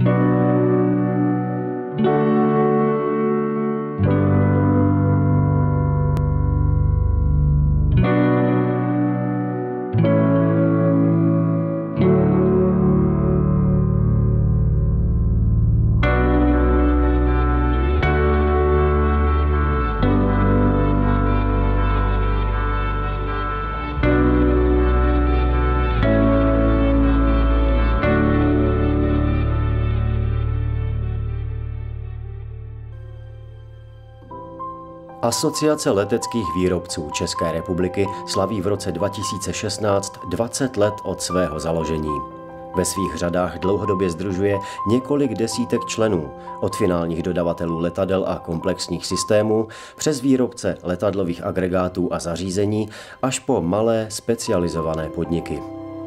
Asociace leteckých výrobců České republiky slaví v roce 2016 20 let od svého založení. Ve svých řadách dlouhodobě sdružuje několik desítek členů, od finálních dodavatelů letadel a komplexních systémů přes výrobce letadlových agregátů a zařízení až po malé specializované podniky.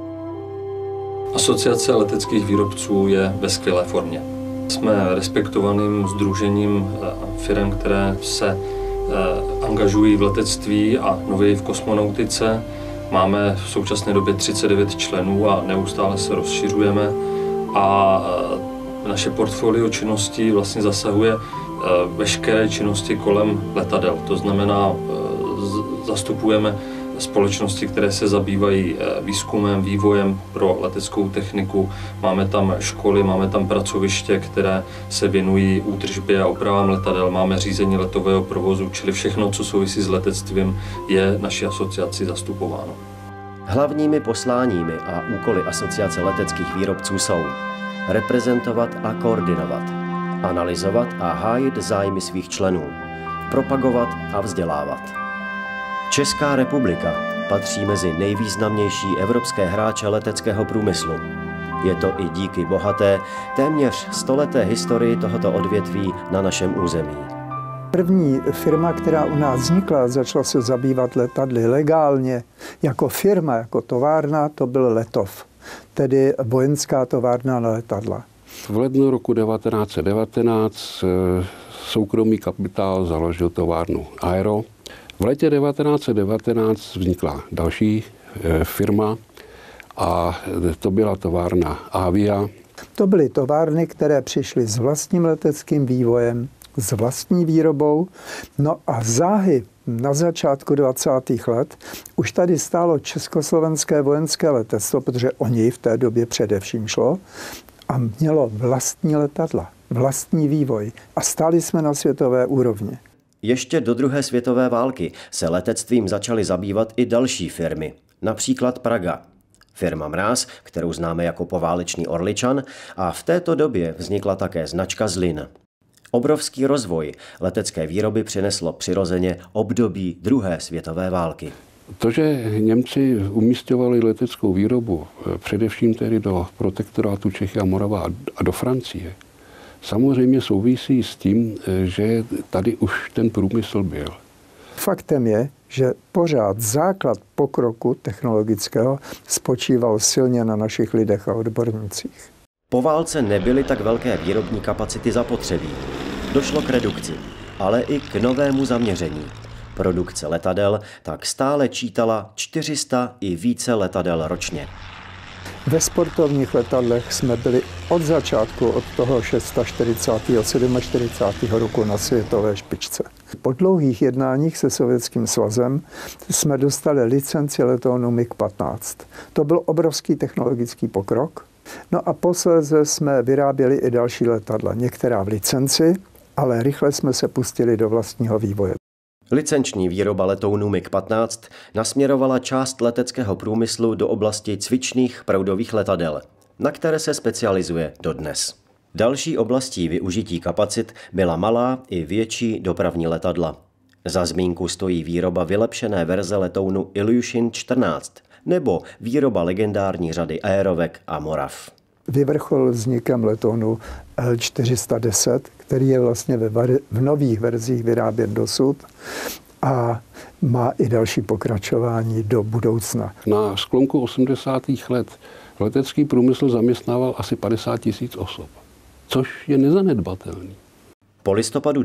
Asociace leteckých výrobců je ve skvělé formě. Jsme respektovaným sdružením firem, které se angažují v letectví a nově v kosmonautice. Máme v současné době 39 členů a neustále se rozšiřujeme a naše portfolio činností vlastně zasahuje veškeré činnosti kolem letadel. To znamená, zastupujeme společnosti, které se zabývají výzkumem, vývojem pro leteckou techniku. Máme tam školy, máme tam pracoviště, které se věnují údržbě a opravám letadel. Máme řízení letového provozu, čili všechno, co souvisí s letectvím, je naší asociaci zastupováno. Hlavními posláními a úkoly Asociace leteckých výrobců jsou reprezentovat a koordinovat, analyzovat a hájit zájmy svých členů, propagovat a vzdělávat. Česká republika patří mezi nejvýznamnější evropské hráče leteckého průmyslu. Je to i díky bohaté, téměř stoleté historii tohoto odvětví na našem území. První firma, která u nás vznikla, začala se zabývat letadly legálně jako firma, jako továrna, to byl Letov, tedy vojenská továrna na letadla. V lednu roku 1919 soukromý kapitál založil továrnu Aero. V letě 1919 vznikla další firma a to byla továrna Avia. To byly továrny, které přišly s vlastním leteckým vývojem, s vlastní výrobou. No a záhy na začátku 20. let už tady stálo Československé vojenské letectvo, protože o něj v té době především šlo, a mělo vlastní letadla, vlastní vývoj a stáli jsme na světové úrovni. Ještě do druhé světové války se letectvím začaly zabývat i další firmy, například Praga. Firma Mráz, kterou známe jako poválečný Orličan, a v této době vznikla také značka Zlin. Obrovský rozvoj letecké výroby přineslo přirozeně období druhé světové války. To, že Němci umísťovali leteckou výrobu především tedy do protektorátu Čechy a Morava a do Francie, samozřejmě souvisí s tím, že tady už ten průmysl byl. Faktem je, že pořád základ pokroku technologického spočíval silně na našich lidech a odbornících. Po válce nebyly tak velké výrobní kapacity zapotřebí. Došlo k redukci, ale i k novému zaměření. Produkce letadel tak stále čítala 400 i více letadel ročně. Ve sportovních letadlech jsme byli od začátku, od toho 640. a 47. roku na světové špičce. Po dlouhých jednáních se Sovětským svazem jsme dostali licenci letounu MiG-15. To byl obrovský technologický pokrok. No a posléze jsme vyráběli i další letadla, některá v licenci, ale rychle jsme se pustili do vlastního vývoje. Licenční výroba letounů MiG-15 nasměrovala část leteckého průmyslu do oblasti cvičných proudových letadel, na které se specializuje dodnes. Další oblastí využití kapacit byla malá i větší dopravní letadla. Za zmínku stojí výroba vylepšené verze letounu Ilyushin 14 nebo výroba legendární řady Aerovek a Morav. Vyvrcholil vznikem letounu L410, který je vlastně v nových verzích vyráběn dosud a má i další pokračování do budoucna. Na sklonku 80. let letecký průmysl zaměstnával asi 50 000 osob, což je nezanedbatelný. Po listopadu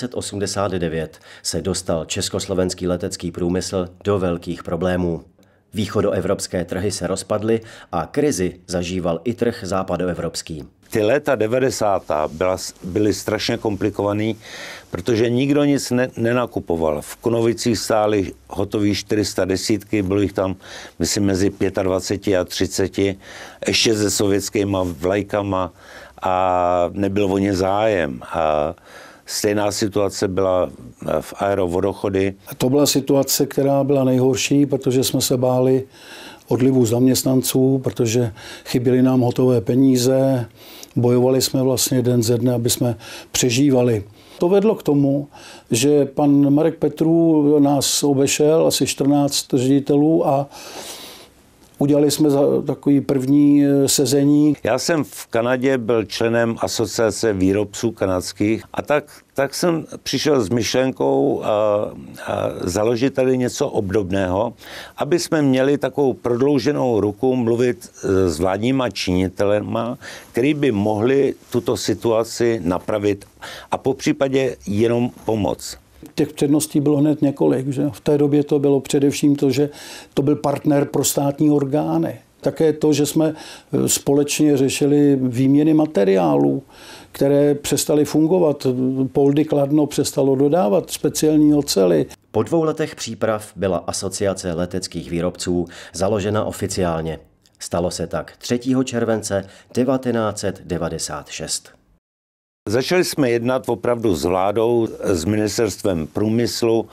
1989 se dostal československý letecký průmysl do velkých problémů. Východoevropské trhy se rozpadly a krizi zažíval i trh západoevropský. Ty léta 90. byly strašně komplikovaný, protože nikdo nic nenakupoval. V Kunovicích stály hotový 410, bylo jich tam, myslím, mezi 25 a 30, ještě se sovětskýma vlajkama a nebyl o ně zájem. A stejná situace byla v Aerovodochody. To byla situace, která byla nejhorší, protože jsme se báli odlivu zaměstnanců, protože chyběly nám hotové peníze. Bojovali jsme vlastně den ze dne, aby jsme přežívali. To vedlo k tomu, že pan Marek Petrů nás obešel, asi 14 ředitelů, a udělali jsme takový první sezení. Já jsem v Kanadě byl členem asociace výrobců kanadských a tak jsem přišel s myšlenkou založit tady něco obdobného, aby jsme měli takovou prodlouženou ruku mluvit s vládníma činitelema, který by mohli tuto situaci napravit a popřípadě jenom pomoct. Těch předností bylo hned několik. Že? V té době to bylo především to, že to byl partner pro státní orgány. Také to, že jsme společně řešili výměny materiálů, které přestaly fungovat. Poldy Kladno přestalo dodávat speciální ocely. Po 2 letech příprav byla Asociace leteckých výrobců založena oficiálně. Stalo se tak 3. července 1996. Začali jsme jednat opravdu s vládou, s ministerstvem průmyslu,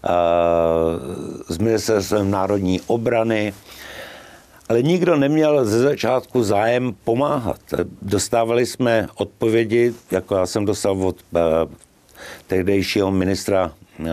s ministerstvem národní obrany, ale nikdo neměl ze začátku zájem pomáhat. Dostávali jsme odpovědi, jako já jsem dostal od tehdejšího ministra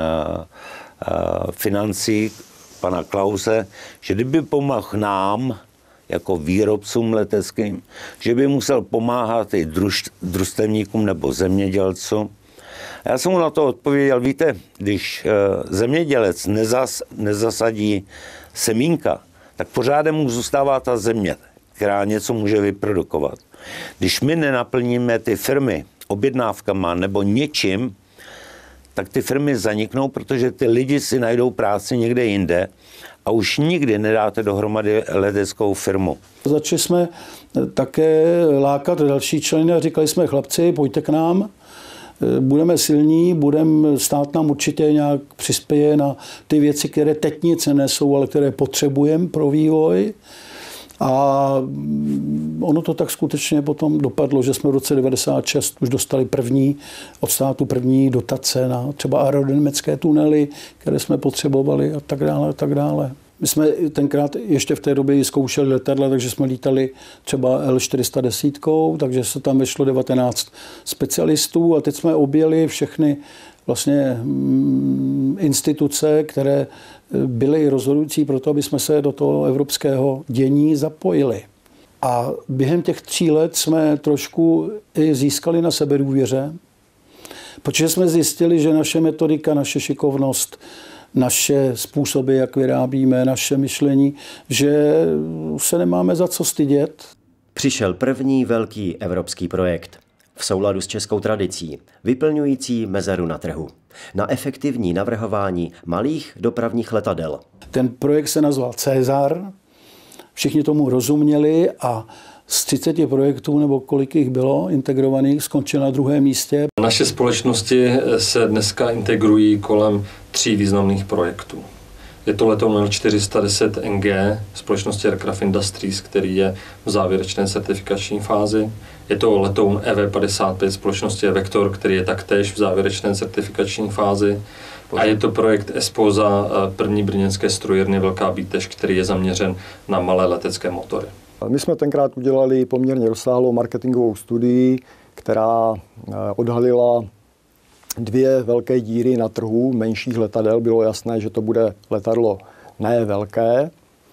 financí, pana Klause, že kdyby pomohl nám, jako výrobcům leteckým, že by musel pomáhat i družstevníkům nebo zemědělcům. A já jsem mu na to odpověděl, víte, když zemědělec nezasadí semínka, tak pořád mu zůstává ta země, která něco může vyprodukovat. Když my nenaplníme ty firmy objednávkama nebo něčím, tak ty firmy zaniknou, protože ty lidi si najdou práci někde jinde a už nikdy nedáte dohromady leteckou firmu. Začali jsme také lákat další členy a říkali jsme, chlapci, pojďte k nám, budeme silní, stát nám určitě nějak přispěje na ty věci, které teď nic nesou, ale které potřebujeme pro vývoj. A ono to tak skutečně potom dopadlo, že jsme v roce 1996 už dostali od státu první dotace na třeba aerodynamické tunely, které jsme potřebovali a tak dále, a tak dále. My jsme tenkrát ještě v té době zkoušeli letadla, takže jsme lítali třeba L410, takže se tam vešlo 19 specialistů a teď jsme objeli všechny vlastně instituce, které byly rozhodující pro to, aby jsme se do toho evropského dění zapojili. A během těch 3 let jsme trošku i získali na sebedůvěře, protože jsme zjistili, že naše metodika, naše šikovnost, naše způsoby, jak vyrábíme, naše myšlení, že se nemáme za co stydět. Přišel první velký evropský projekt. V souladu s českou tradicí, vyplňující mezeru na trhu. Na efektivní navrhování malých dopravních letadel. Ten projekt se nazval Cezar, všichni tomu rozuměli a z 30 projektů, nebo kolik jich bylo integrovaných, skončil na 2. místě. Naše společnosti se dneska integrují kolem 3 významných projektů. Je to letoun L410 NG společnosti Aircraft Industries, který je v závěrečné certifikační fázi. Je to letoun EV55 společnosti Vector, který je taktéž v závěrečné certifikační fázi. A je to projekt Esposa první brněnské strojírny Velká Bíteš, který je zaměřen na malé letecké motory. My jsme tenkrát udělali poměrně rozsáhlou marketingovou studii, která odhalila 2 velké díry na trhu menších letadel. Bylo jasné, že to bude letadlo ne velké.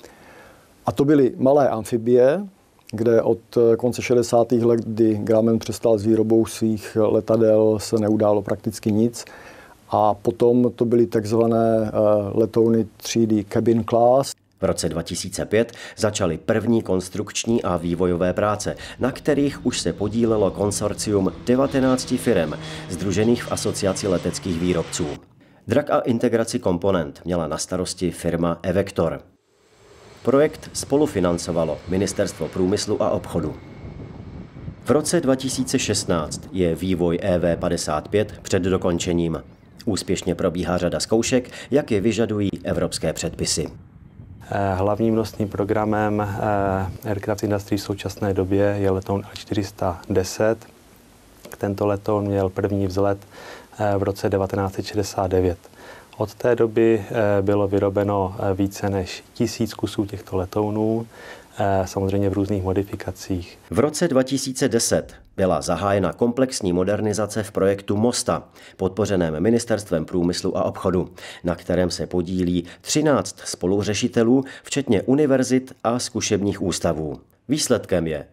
A to byly malé amfibie, kde od konce 60. let, kdy Grumman přestal s výrobou svých letadel, se neudálo prakticky nic. A potom to byly takzvané letouny třídy cabin class. V roce 2005 začaly první konstrukční a vývojové práce, na kterých už se podílelo konsorcium 19 firem, sdružených v Asociaci leteckých výrobců. Drak a integraci komponent měla na starosti firma Evector. Projekt spolufinancovalo Ministerstvo průmyslu a obchodu. V roce 2016 je vývoj EV55 před dokončením. Úspěšně probíhá řada zkoušek, jak je vyžadují evropské předpisy. Hlavním nosným programem Aircraft Industry v současné době je letoun A410. Tento letoun měl první vzlet v roce 1969. Od té doby bylo vyrobeno více než 1000 kusů těchto letounů, samozřejmě v různých modifikacích. V roce 2010 byla zahájena komplexní modernizace v projektu Mosta, podpořeném Ministerstvem průmyslu a obchodu, na kterém se podílí 13 spoluřešitelů, včetně univerzit a zkušebních ústavů. Výsledkem je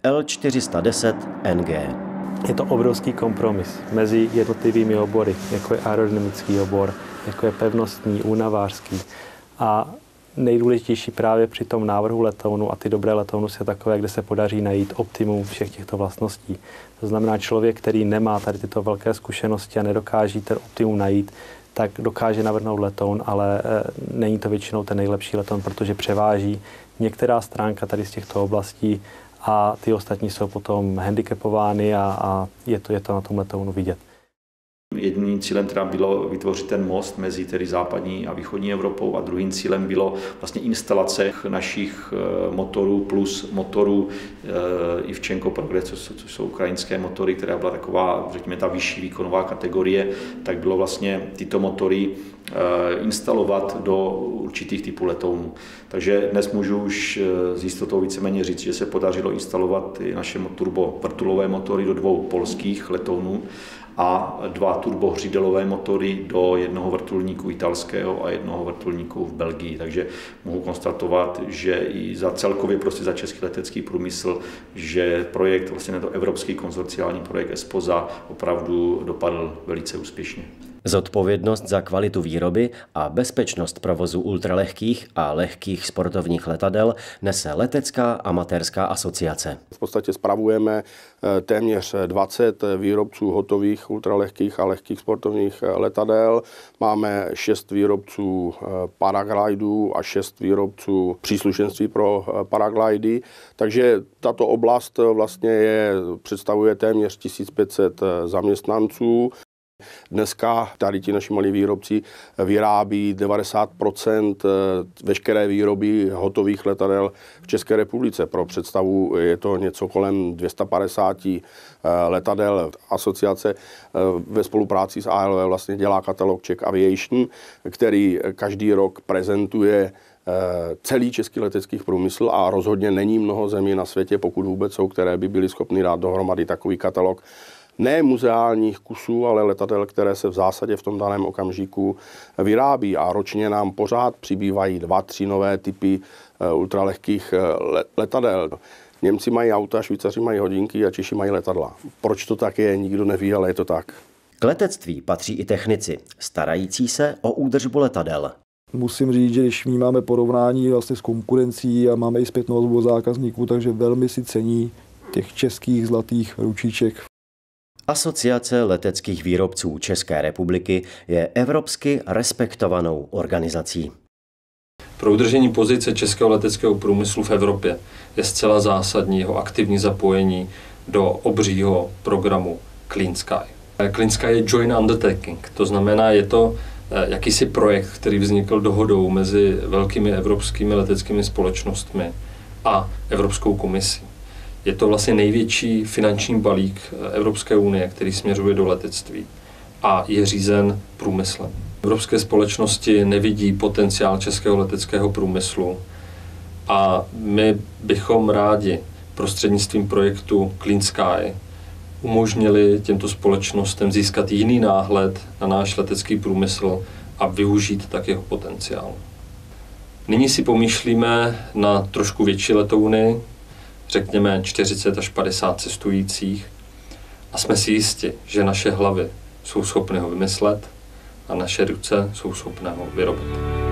L410NG. Je to obrovský kompromis mezi jednotlivými obory, jako je aerodynamický obor, jako je pevnostní, únavářský. A nejdůležitější právě při tom návrhu letounu a ty dobré letouny je takové, kde se podaří najít optimum všech těchto vlastností. To znamená, člověk, který nemá tady tyto velké zkušenosti a nedokáže ten optimum najít, tak dokáže navrhnout letoun, ale není to většinou ten nejlepší letoun, protože převáží některá stránka tady z těchto oblastí a ty ostatní jsou potom handicapovány a je to na tom letounu vidět. Jedním cílem teda bylo vytvořit ten most mezi tedy západní a východní Evropou a druhým cílem bylo vlastně instalace našich motorů plus motorů Ivčenko Progress, což jsou ukrajinské motory, která byla taková, řekněme, ta vyšší výkonová kategorie, tak bylo vlastně tyto motory instalovat do určitých typů letounů. Takže dnes můžu už s jistotou víceméně říct, že se podařilo instalovat i naše turbovrtulové motory do 2 polských letounů a 2 turbohřídelové motory do jednoho vrtulníku italského a jednoho vrtulníku v Belgii. Takže mohu konstatovat, že i za celkově prostě za český letecký průmysl, že projekt, vlastně tento evropský konzorciální projekt ESPOSA opravdu dopadl velice úspěšně. Zodpovědnost za kvalitu výroby a bezpečnost provozu ultralehkých a lehkých sportovních letadel nese Letecká amatérská asociace. V podstatě spravujeme téměř 20 výrobců hotových ultralehkých a lehkých sportovních letadel. Máme 6 výrobců paraglidů a 6 výrobců příslušenství pro paraglidy. Takže tato oblast vlastně představuje téměř 1500 zaměstnanců. Dneska tady ti naši malí výrobci vyrábí 90% veškeré výroby hotových letadel v České republice. Pro představu je to něco kolem 250 letadel. Asociace ve spolupráci s ALV vlastně dělá katalog Czech Aviation, který každý rok prezentuje celý český letecký průmysl a rozhodně není mnoho zemí na světě, pokud vůbec jsou, které by byly schopny dát dohromady takový katalog ne muzeálních kusů, ale letadel, které se v zásadě v tom daném okamžiku vyrábí. A ročně nám pořád přibývají 2-3 nové typy ultralehkých letadel. Němci mají auta, Švýcaři mají hodinky a Češi mají letadla. Proč to tak je, nikdo neví, ale je to tak. K letectví patří i technici, starající se o údržbu letadel. Musím říct, že když máme porovnání vlastně s konkurencí a máme i zpětnou vazbu od zákazníků, takže velmi si cení těch českých zlatých ručiček. Asociace leteckých výrobců České republiky je evropsky respektovanou organizací. Pro udržení pozice českého leteckého průmyslu v Evropě je zcela zásadní jeho aktivní zapojení do obřího programu Clean Sky. Clean Sky je joint undertaking, to znamená, je to jakýsi projekt, který vznikl dohodou mezi velkými evropskými leteckými společnostmi a Evropskou komisí. Je to vlastně největší finanční balík Evropské unie, který směřuje do letectví a je řízen průmyslem. Evropské společnosti nevidí potenciál českého leteckého průmyslu a my bychom rádi prostřednictvím projektu Clean Sky umožnili těmto společnostem získat jiný náhled na náš letecký průmysl a využít tak jeho potenciál. Nyní si pomýšlíme na trošku větší letouny, řekněme 40 až 50 cestujících, a jsme si jisti, že naše hlavy jsou schopny ho vymyslet a naše ruce jsou schopné ho vyrobit.